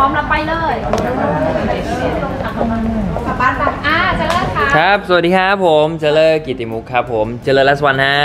ร้อมแล้วไปเลยกลับบ้านไปเจริญค่ะครับสวัสดีครับผมเจริญกิติมุขครับผมเจริญรัศวรรณฮะ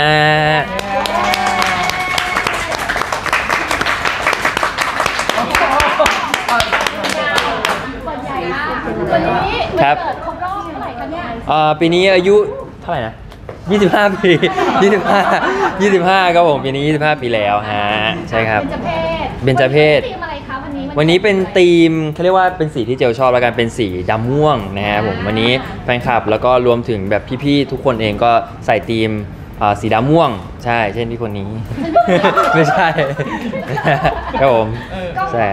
วันนี้ครับเกิดครบรอบเท่าไหร่คะเนี่ยปีนี้อายุเท่าไหร่นะ25 ปี25ครับผมปีนี้25 ปีแล้วฮะใช่ครับเบญจเพศธีมอะไรคะวันนี้เป็นธีมเขาเรียกว่าเป็นสีที่เจลชอบแล้วกันเป็นสีดำม่วงนะฮะผมวันนี้แฟนคลับแล้วก็รวมถึงแบบพี่ๆทุกคนเองก็ใส่ธีมสีดำม่วงใช่เช่นที่คนนี้ ไม่ใช่ครับผมใช่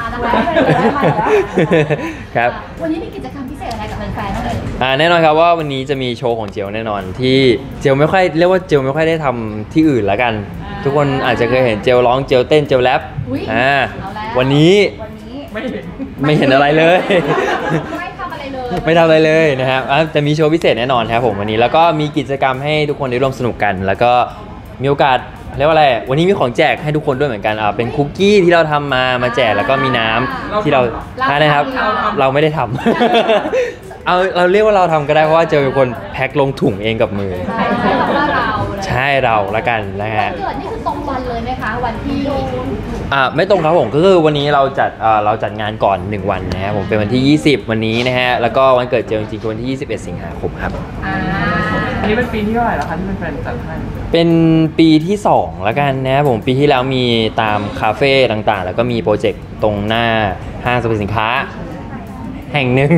ครับวันนี้มีกิจกรรมพิเศษอะไรกับแฟนๆบ้างเลยแน่นอนครับว่าวันนี้จะมีโชว์ของเจลแน่นอนที่เจลไม่ค่อยเรียกว่าเจลไม่ค่อยได้ทำที่อื่นแล้วกันทุกคนอาจจะเคยเห็นเจลร้องเจลเต้นเจลแรปวันนี้ไม่เห็นอะไรเลยไม่ทำอะไรเลยไม่ทำอะไรเลยนะครับจะมีโชว์พิเศษแน่นอนครับผมวันนี้แล้วก็มีกิจกรรมให้ทุกคนได้ร่วมสนุกกันแล้วก็มีโอกาสเรียกว่าอะไรวันนี้มีของแจกให้ทุกคนด้วยเหมือนกันเป็นคุกกี้ที่เราทำมาแจกแล้วก็มีน้ำที่เราทานนะครับเราไม่ได้ทำเราเรียกว่าเราทำก็ได้เพราะว่าเจอเป็นคนแพ็คลงถุงเองกับมือใช่เราละกันนะฮะเกิดนี่คือตรงวันเลยไหมคะวันที่ไม่ตรงครับผมก็คือวันนี้เราจัดงานก่อน1วันนะครับผมเป็นวันที่20วันนี้นะฮะแล้วก็วันเกิดเจลจริงๆคือวันที่21 สิงหาคมครับอันนี้เป็นปีที่เท่าไหร่แล้วคะที่เป็นแฟนจัดให้เป็นปีที่2แล้วกันนะครับผมปีที่แล้วมีตามคาเฟ่ต่างๆแล้วก็มีโปรเจกต์ตรงหน้าห้างสรรพสินค้าแห่งหนึ่ง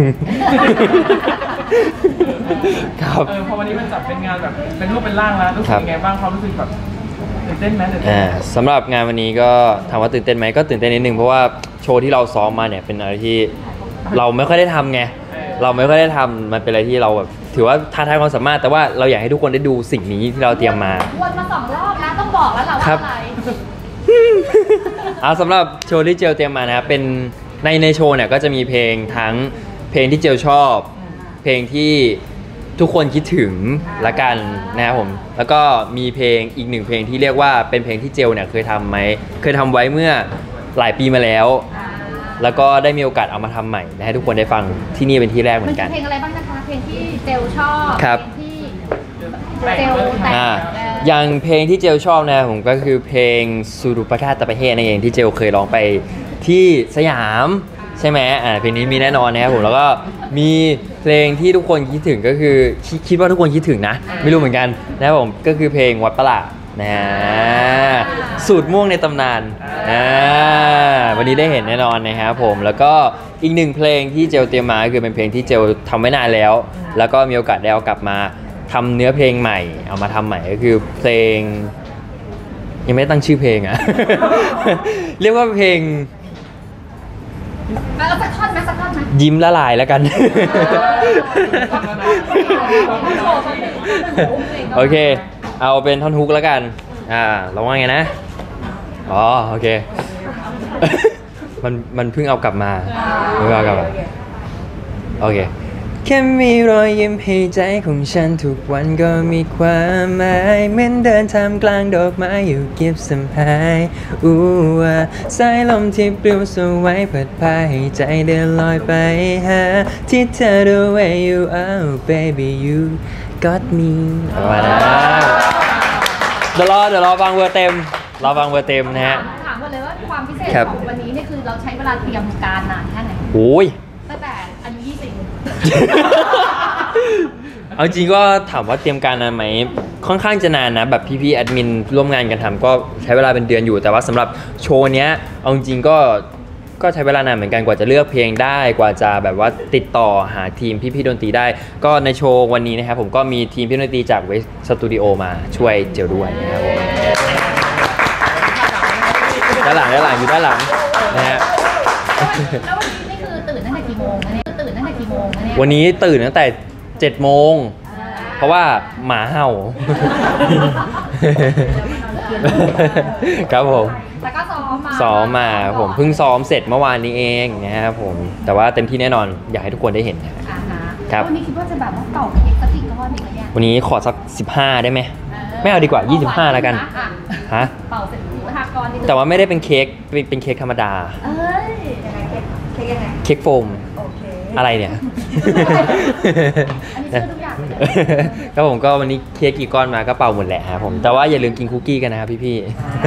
ครับพอวันนี้มันจัดเป็นงานแบบเป็นรูปเป็นร่างแล้วรู้สึกยังไงบ้างความรู้สึกแบบตื่นเต้นไหมสำหรับงานวันนี้ก็ถามว่าตื่นเต้นไหมก็ตื่นเต้นนิดนึงเพราะว่าโชว์ที่เราซ้อมมาเนี่ยเป็นอะไรที่เราไม่ค่อยได้ทำไงเราไม่ค่อยได้ทำมันเป็นอะไรที่เราแบบถือว่าท้าทายความสามารถแต่ว่าเราอยากให้ทุกคนได้ดูสิ่งนี้ที่เราเตรียมมาวนมา2 รอบแล้วต้องบอกแล้วเราว่าอะไรสำหรับโชว์ที่เจลเตรียมมานะครับเป็นในโชว์เนี่ยก็จะมีเพลงทั้งเพลงที่เจลชอบเพลงที่ทุกคนคิดถึงละกันนะครับผมแล้วก็มีเพลงอีก1เพลงที่เรียกว่าเป็นเพลงที่เจลเนี่ยเคยทำไว้เมื่อหลายปีมาแล้วแล้วก็ได้มีโอกาสเอามาทำใหม่ให้ทุกคนได้ฟังที่นี่เป็นที่แรกเหมือนกันเพลงอะไรบ้างนะคะเพลงที่เจลชอบครับเพลงที่เจลแต่งอย่างเพลงที่เจลชอบนะผมก็คือเพลงสุรุปราตประเทศนั่นเองที่เจลเคยร้องไปที่สยามใช่ไหมเพลงนี้มีแน่นอนนะครับผมแล้วก็มีเพลงที่ทุกคนคิดถึงก็คือคิดว่าทุกคนคิดถึงนะไม่รู้เหมือนกันนะครับผมก็คือเพลงวัดประหลาดนะสูตรม่วงในตำนานวันนี้ได้เห็นแน่นอนนะครับผมแล้วก็อีก1เพลงที่เจลเตรียมมาคือเป็นเพลงที่เจลทำไว้นานแล้วก็มีโอกาสได้เอากลับมาทำเนื้อเพลงใหม่เอามาทำใหม่ก็คือเพลงยังไม่ตั้งชื่อเพลงเรียกว่าเพลงสักท่อนไหมยิ้มละลายแล้วกันโอเคเอาเป็นท่อนฮุกแล้วกันเราว่าไงนะโอเคมันเพิ่งเอากลับมาโอเคแค่มีรอยยิ้มให้ใจของฉันทุกวันก็มีความหมายเหมือนเดินท่ามกลางดอกไม้อยู่เก็บสัมผัสสายลมที่ปลิวสวายพัดพาให้ใจเดินลอยไปหาที่เธอ the way you are baby you got me มาแล้วเดี๋ยวรอฟังเวอร์เต็มนะฮะถามเลยว่าความพิเศษของวันนี้นี่คือเราใช้เวลาเตรียมการนานแค่ไหนโอ้ยตั้งแต่อายุ20 เอาจริงก็ถามว่าเตรียมการนานไหมค่อนข้างจะนานนะแบบพี่แอดมินร่วมงานกันทำก็ใช้เวลาเป็นเดือนอยู่แต่ว่าสำหรับโชว์เนี้ยเอาจริงก็ใช้เวลานานเหมือนกันกว่าจะเลือกเพลงได้กว่าจะแบบว่าติดต่อหาทีมพี่ดนตรีได้ก็ในโชว์วันนี้นะครับผมก็มีทีมพี่ดนตรีจากเวสสตูดิโอมาช่วยเจลด้วยนะครับผมด้านหลังอยู่ด้านหลังนะฮะแล้ววันนี้นี่คือตื่นตั้งแต่กี่โมงเนี่ยวันนี้ตื่นตั้งแต่7 โมงเพราะว่าหมาเห่าครับผมแต่ก็ซ้อมมาผมเพิ่งซ้อมเสร็จเมื่อวานนี้เองนะครับผมแต่ว่าเต็มที่แน่นอนอยากให้ทุกคนได้เห็นครับวันนี้คิดว่าจะแบบว่าเป่าเค้กสักกี่ก้อนอีกไหมเนี่ยวันนี้ขอสัก15ได้ไหมไม่เอาดีกว่า25แล้วกันเป่าเสร็จ15 ก้อนรนิดนึงแต่ว่าไม่ได้เป็นเค้กเป็นเค้กธรรมดาเอ้ยยังไงเค้กยังไงเค้กโฟมโอเคอะไรเนี่ยอันนี้ชื่อทุกอย่างเลยครับผมก็วันนี้เค้กกี่ก้อนมาก็เป่าหมดแหละครับผมแต่ว่าอย่าลืมกินคุกกี้กันนะครับพี่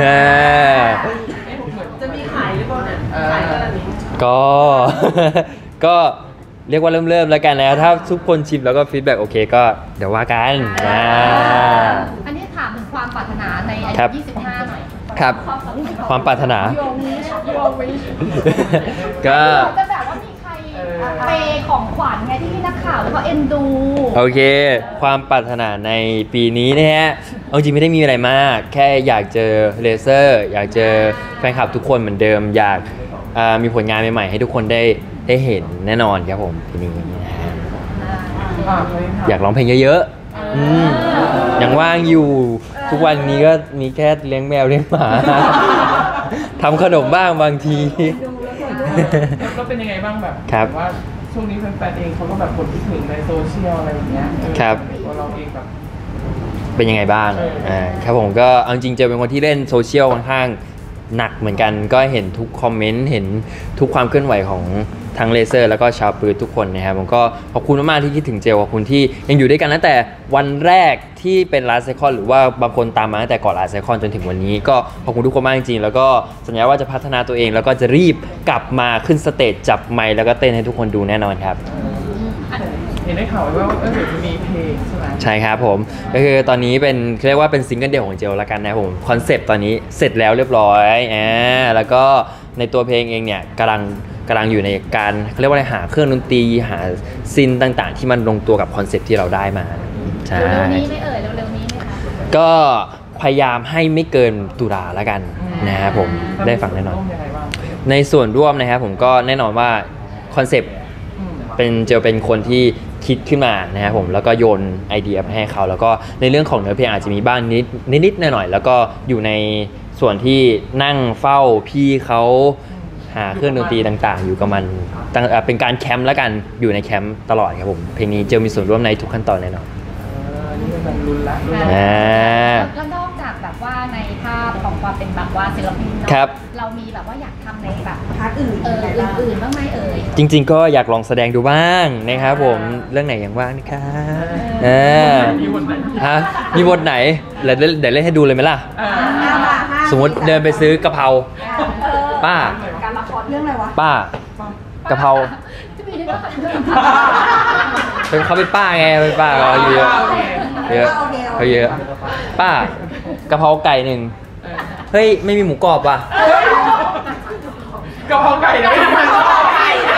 ๆจะมีขายหรือเปล่าเนี่ยขายกันนี้ก็ ก็เรียกว่าเริ่มแล้วกันนะถ้าทุกคนชิมแล้วก็ฟีดแบ็กโอเคก็เดี๋ยวว่ากันนะอันนี้ถามถึงความปรารถนาในอาครัยุบ 25 หน่อยครับ ความปรารถนาโยวิชโยวิชก็จะแบบว่ามีใครเปย์ของขวัญไงที่พี่นักข่าวแล้วก็เอ็นดูโอเค ความปรารถนาในปีนี้นะฮะเอาจริงไม่ได้มีอะไรมาก แค่อยากเจอเลเซอร์อยากเจอแฟนคลับทุกคนเหมือนเดิม อยากมีผลงานใหม่ๆให้ทุกคนได้เห็นแน่นอนครับผมปีนี้นะฮะอยากร้องเพลงเยอะๆยังว่างอยู่ทุกวันนี้ก็มีแค่เลี้ยงแมวเลี้ยงหมา ทำขนมบ้างบางทีแล้วเป็นยังไงบ้างแบบครับว่าช่วงนี้แฟนๆเองเขาก็แบบบ่นคิดถึงในโซเชียลอะไรอย่างเงี้ยครับตัวเราเองแบบเป็นยังไงบ้างครับผมก็เอาจริงเจอเป็นคนที่เล่นโซเชียลค่อนข้างหนักเหมือนกันก็เห็นทุกคอมเมนต์เห็นทุกความเคลื่อนไหวของทั้งเลเซอร์แล้วก็ชาวปืนทุกคนนะครับผมก็ขอบคุณมากๆที่คิดถึงเจลขอบคุณที่ยังอยู่ด้วยกันตั้งแต่วันแรกที่เป็นลาสไซคอนหรือว่าบางคนตามมาตั้งแต่ก่อนลาสไซคอนจนถึงวันนี้ก็ขอบคุณทุกคนมากจริงๆแล้วก็สัญญาว่าจะพัฒนาตัวเองแล้วก็จะรีบกลับมาขึ้นสเตจจับไมค์แล้วก็เต้นให้ทุกคนดูแน่นอนครับเห็นได้ข่าวว่าเดี๋ยวจะมีเพลงใช่ไหมใช่ครับผมก็คือตอนนี้เป็นเรียกว่าเป็นซิงเกิลเดี่ยวของเจลละกันนะครับผมคอนเซปต์ตอนนี้เสร็จแล้วเรียบร้อยแล้วก็ในตัวเพลงเองเนี่ยกำลังอยู่ในการเขาเรียกว่าอะไรหาเครื่องดนตรีหาซินต่างๆ ที่มันลงตัวกับคอนเซปต์ที่เราได้มาใช่เร็วๆนี้ไม่เอ่ยเร็วๆนี้ไหมคะก็พยายามให้ไม่เกินตุลาละกันนะครับผมได้ฟังแน่นอนร่วมยังไงบ้างในส่วนร่วมนะครับผมก็แน่นอนว่าคอนเซปต์เป็นเจลเป็นคนที่คิดขึ้นมานะครับผมแล้วก็โยนไอเดียไปให้เขาแล้วก็ในเรื่องของเนื้อเพลงอาจจะมีบ้างนิดหน่อยๆแล้วก็อยู่ในส่วนที่นั่งเฝ้าพี่เขาหาเครื่องดนตรีต่างๆ อยู่กับมันเป็นการแคมป์แล้วกันอยู่ในแคมป์ตลอดครับผมเพลงนี้เจลมีส่วนร่วมในทุกขั้นตอนแน่นอนนี่เป็นรุนละรุนแล้วนอกจากแบบว่าในภาพของความเป็นแบบว่าศิลปินเนาะครับเรามีแบบว่าอยากทำในแบบพาร์ทอื่นอื่นๆบ้างไหมเอ่ยจริงๆก็อยากลองแสดงดูบ้างนะครับผมเรื่องไหนอย่างว่างนะครับมีบทไหนฮะมีบทไหนเดี๋ยวเล่นให้ดูเลยไหมล่ะ สมมติเดินไปซื้อกะเพราป้าการละครเรื่องอะไรวะป้ากะเพราจะมีด้วยเป็นเขาเป็นป้าไงเป็นป้าเขาเยอะเยอะเขาเยอะป้ากะเพราไก่หนึ่งเฮ้ยไม่มีหมูกรอบว่ะกะเพราไก่นะไม่ใช่มันกะเพราไก่นะ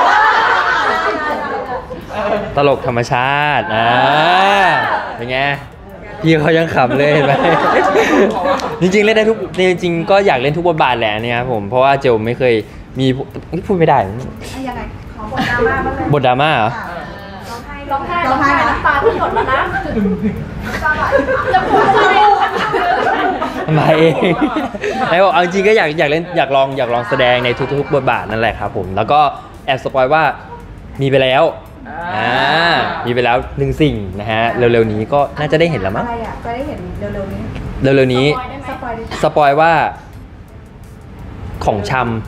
ตลกธรรมชาติเป็นไงพี่เขายังขำเลยเห็นไหม จริงๆเล่นได้ทุกจริงๆก็อยากเล่นทุกบทบาทแหละเนี่ยครับผมเพราะว่าเจลไม่เคยมีพูดไม่ได้ยังไงขอบทดราม่าบ้างเลยบทดราม่าเหรอร้องไห้น้ำตาที่หยดแล้วนะจะพูดอะไรทำไมเองแล้วเอาจริงก็อยากเล่นอยากลองแสดงในทุกๆบทบาทนั่นแหละครับผมแล้วก็แอบสปอยว่ามีไปแล้วมีไปแล้วหนึ่งสิ่งนะฮะเร็วๆนี้ก็น่าจะได้เห็นแล้วมั้งอะไรอ่ะจะได้เห็นเร็วๆนี้เร็วๆนี้สปอยล์สปอยว่าของช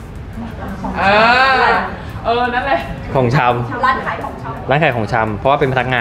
นั่นแหละำของชร้านขายของชำร้านขายของชำเพราะว่าเป็นพนักงาน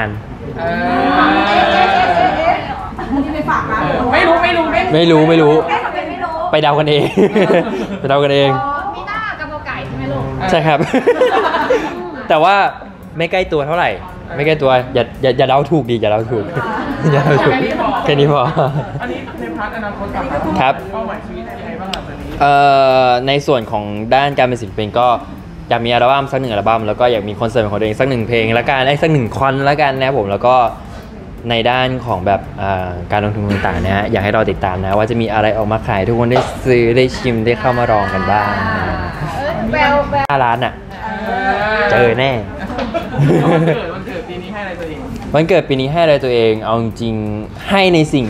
นี่ไปฝากร้านไม่รู้ไม่รู้แค่ทำเป็นไม่รู้ไปเดากันเอง ไปเดากันเองมีหน้ากระเพราไก่ใช่ไหมลูกใช่ครับ แต่ว่าไม่ใกล้ตัวเท่าไหร่ ไม่ใกล้ตัวอย่าเดาถูกดีอย่าเดาถูก อย่าเดาถูกแค่นี้พออันนี้ในพาร์ทอนาคตกับครับเป้าหมายชีวิตยังไงบ้างหลังจากนี้ในส่วนของด้านการเป็นศิลปินก็อยากมีอัลบั้มสักหนึ่งอัลบั้มแล้วก็อยากมีคอนเสิร์ตของตัวเองสักหนึ่งเพลงละกันสักหนึ่งคอนละกันนะครับผมแล้วก็ในด้านของแบบการลงทุนต่างๆนะฮะอยากให้เราติดตามนะว่าจะมีอะไรออกมาขายทุกคนได้ซื้อได้ชิมได้เข้ามาลองกันบ้างแวว 5 ล้านอ่ะเจอแน่วันเกิดปีนี้ให้อะไรตัวเองวันเกิดปีนี้ให้อะไรตัวเองเอาจริงๆให้ในสิ่ง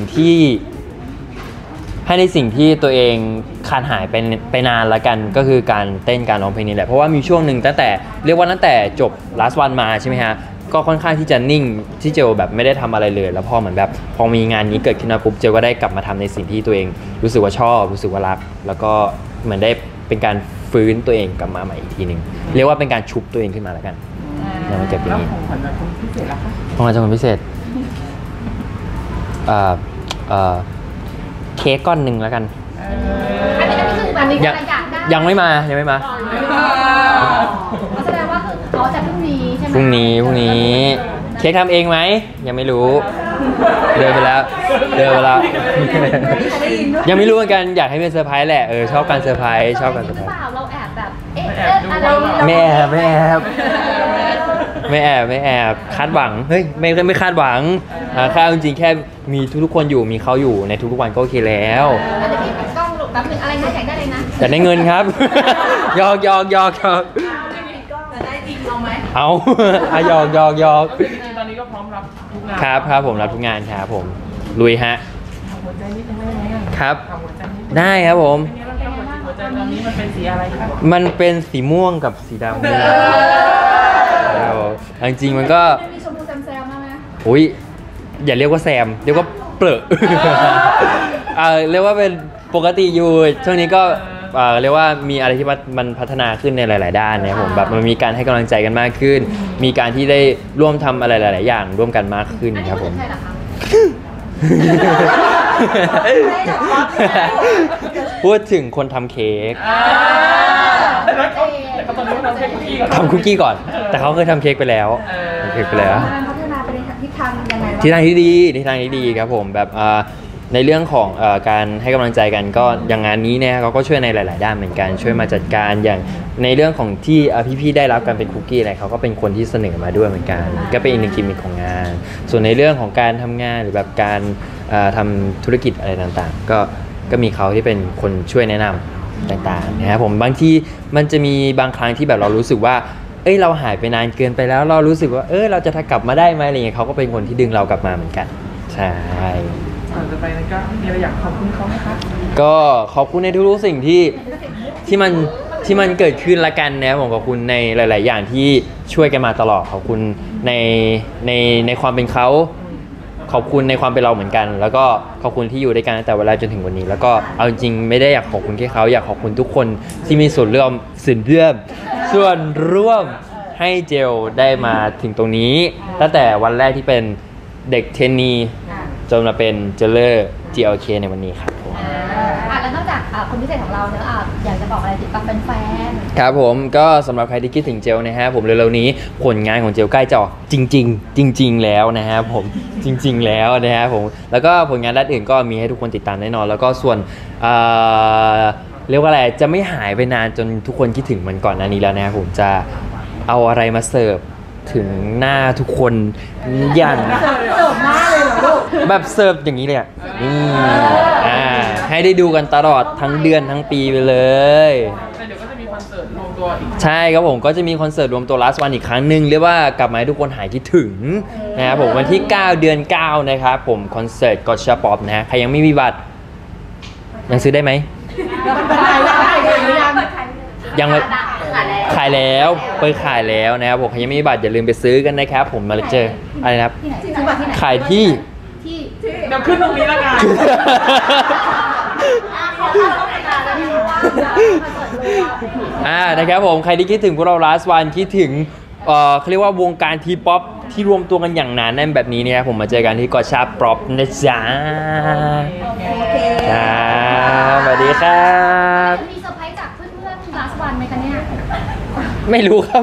ที่ตัวเองขาดหายไปนานละกันก็คือการเต้นการร้องเพลงนี่แหละเพราะว่ามีช่วงหนึ่งตั้งแต่จบ last one มาใช่ไหมฮะก็ค่อนข้างที่จะนิ่งที่เจลแบบไม่ได้ทำอะไรเลยแล้วพอเหมือนแบบพอมีงานนี้เกิดขึ้นมาปุ๊บเจลก็ได้กลับมาทำในสิ่งที่ตัวเองรู้สึกว่าชอบรู้สึกว่ารักแล้วก็เหมือนได้เป็นการฟื้นตัวเองกลับมาใหม่อีกทีหนึ่งเรียกว่าเป็นการชุบตัวเองขึ้นมาแล้วกันในวันเกิดปีแล้วนี้ของขวัญจากคนพิเศษล่ะคะของขวัญจากคนพิเศษเค้กก้อนหนึ่งแล้วกันอันนี้คือแบบนี้ยังอยากได้ยังไม่มาแสดงว่าคือเขาจะพรุ่งนี้ใช่ไหมพรุ่งนี้เค้กทำเองไหมยังไม่รู้เดินไปแล้วยังไม่รู้เหมือนกันอยากให้เป็นเซอร์ไพรส์แหละชอบการเซอร์ไพรส์ชอบการเซอร์ไพรส์เราแอบแบบอะไรไม่แอบคาดหวังเฮ้ยไม่คาดหวังแค่จริงๆแค่มีทุกคนอยู่มีเขาอยู่ในทุกๆวันก็โอเคแล้วแล้วจะมีกล้องแบบหนึ่งอะไรนะอยากได้เลยนะแต่ได้เงินครับ หยอกจะได้จริงเอาไหมเอาหยอกตอนนี้ก็พร้อมรับทุกงานครับผมรับทุกงานครับผมลุยฮะหัวใจนิดนึงได้ไหมอ่ะครับหัวใจนิดนึงได้ครับผมเป็นไงบ้างครับหัวใจตอนนี้มันเป็นสีอะไรครับมันเป็นสีม่วงกับสีดำจริงๆมันก็มีชมพูแซมๆบ้างไหมอุ้ยอย่าเรียกว่าแซมเรียกว่าเปรอะ เรียกว่าเป็นปกติอยู่ช่วงนี้ก็เรียกว่ามีอะไรที่มันพัฒนาขึ้นในหลาย ๆ ด้านนะครับผมแบบมันมีการให้กำลังใจกันมากขึ้น มีการที่ได้ร่วมทำอะไรหลาย ๆ อย่างร่วมกันมากขึ้นอันนี้ครับพูผดมถึงใครเหรอคะพูดถึงคนทำเค้กแล้วเขาตอนนี้เขาทำเค้กคุกกี้ก่อนทำคุกกี้ก่อน แต่เขาเคยทำเค้กไปแล้วทำเค้กไปแล้วการพัฒนาไปในทิศทางยังไงบ้างทิศทางที่ดีครับผมแบบในเรื่องของการให้กำลังใจกันก็อย่างงานนี้เนี่ยเขาก็ช่วยในหลาย ๆ ด้านเหมือนกันช่วยมาจัดการอย่างในเรื่องของที่พี่ ๆ ได้รับการเป็นคุกกี้อะไรเขาก็เป็นคนที่เสนอมาด้วยเหมือนกัน ก็เป็นอีกหนึ่งกิมมิคของงาน ส่วนในเรื่องของการทำงานหรือแบบการทำธุรกิจอะไรต่าง ๆ ก็มีเขาที่เป็นคนช่วยแนะนำต่าง ๆ นะครับผมบางทีมันจะมีบางครั้งที่แบบเรารู้สึกว่าเราหายไปนานเกินไปแล้วเรารู้สึกว่าเราจะกลับมาได้ไหมอะไรเงี้ยเขาก็เป็นคนที่ดึงเรากลับมาเหมือนกันใช่ก่อนจะไปนั้นก็มีอะไรอยากขอบคุณเขาไหมคะก็ขอบคุณในทุกๆสิ่งที่มันเกิดขึ้นละกันนะครับผมขอบคุณในหลาย ๆ อย่างที่ช่วยกันมาตลอดขอบคุณในความเป็นเขาขอบคุณในความเป็นเราเหมือนกัน แล้วก็ขอบคุณที่อยู่ด้วยกันตั้งแต่เวลาจนถึงวันนี้ แล้วก็เอาจริงไม่ได้อยากขอบคุณแค่เขาอยากขอบคุณทุกคนที่มีส่วนร่วมให้เจลได้มาถึงตรงนี้ตั้งแต่วันแรกที่เป็นเด็กเทรนนีจนมาเป็นเจเลอร์ GLK ในวันนี้ครับผมแล้วนอกจากคนพิเศษของเราเนอะอยากจะบอกอะไรถึงกับแฟนครับผมก็สำหรับใครที่คิดถึงเจลนะฮะผมเร็วๆนี้ผลงานของเจลใกล้จะออกจริงแล้วนะฮะผมจริง ๆ แล้วนะฮะผมแล้วก็ผลงานด้านอื่นก็มีให้ทุกคนติดตามแน่นอนแล้วก็ส่วนเรียกว่าอะไรจะไม่หายไปนานจนทุกคนคิดถึงมันก่อนหน้านี้แล้วนะผมจะเอาอะไรมาเสิร์ฟถึงหน้าทุกคนอย่างเสิร์ฟมากเลยเหรอลูกแบบเสิร์ฟอย่างนี้เลยอ่ะนี่ให้ได้ดูกันตลอดทั้งเดือนทั้งปีไปเลยแต่เดี๋ยวก็จะมีคอนเสิร์ตรวมตัวอีกใช่ครับผมก็จะมีคอนเสิร์ตรวมตัว last one อีกครั้งหนึ่งเรียกว่ากลับมาให้ทุกคนหายคิดถึงนะครับผมวันที่ 9 เดือน 9 นะครับผมคอนเสิร์ตกอชป๊อปนะฮะใครยังไม่มีบัตรยังซื้อได้ไหมยังไม่ขายแล้วเปิดขายแล้วนะครับผมใครยังไม่มีบัตรอย่าลืมไปซื้อกันนะครับผมมาเจออะไรนะครับๆที่ไหนซื้อบัตรที่ไหนขายที่ที่เดี๋ยวขึ้นตรงนี้แล้วกันนะครับผมใครที่คิดถึงพวกเรา last one คิดถึงเขาเรียกว่าวงการทีป๊อปที่รวมตัวกันอย่างหนาแน่นแบบนี้เนี่ยผมมาเจอกันที่กอชาป๊อปนะจ๊ะโอเคสวัสดีครับมีเซอร์ไพรส์จากเพื่อนๆ last one ไหมคะเนี่ยไม่รู้ครับ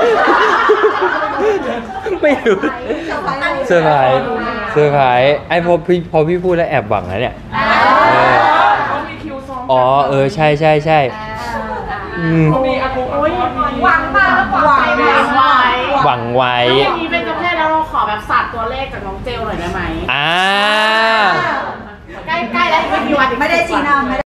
ไม่รู้เซอร์ไพรส์ไอ้พอพี่พูดแล้วแอบหวังนะเนี่ยเขามีคิวซ้อมอ๋อใช่เขามีอากูโอ้ยหวังมากแล้วหวังไว้หวังไว้อย่างนี้เป็นเจ้าเพศแล้วเราขอแบบศาสตร์ตัวเลขจากน้องเจลหน่อยได้ไหมอ่าใกล้ๆแล้วอีกไม่กี่วันไม่ได้ชี้นำ